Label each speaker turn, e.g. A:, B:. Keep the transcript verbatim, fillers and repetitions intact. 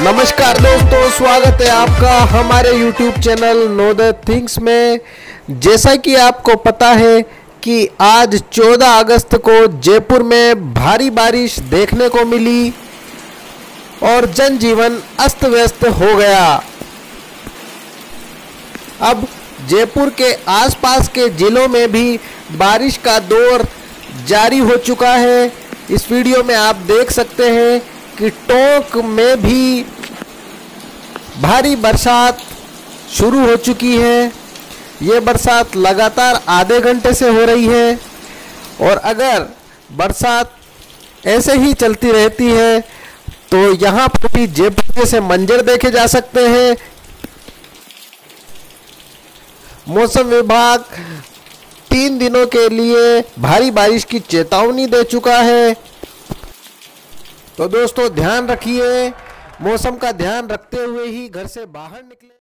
A: नमस्कार दोस्तों, स्वागत है आपका हमारे YouTube channel know the things में। जैसा कि आपको पता है कि आज चौदह अगस्त को जयपुर में भारी बारिश देखने को मिली और जनजीवन अस्त व्यस्त हो गया। अब जयपुर के आसपास के जिलों में भी बारिश का दौर जारी हो चुका है। इस वीडियो में आप देख सकते हैं कि टोंक में भी भारी बरसात शुरू हो चुकी है। ये बरसात लगातार आधे घंटे से हो रही है और अगर बरसात ऐसे ही चलती रहती है तो यहाँ पर भी जयपुर जैसे मंजर देखे जा सकते हैं। मौसम विभाग तीन दिनों के लिए भारी बारिश की चेतावनी दे चुका है। तो दोस्तों ध्यान रखिए, मौसम का ध्यान रखते हुए ही घर से बाहर निकले।